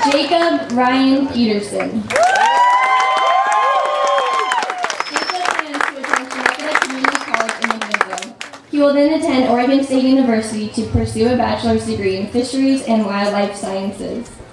Jacob Ryan Peterson. He will then attend Oregon State University to pursue a bachelor's degree in fisheries and wildlife sciences.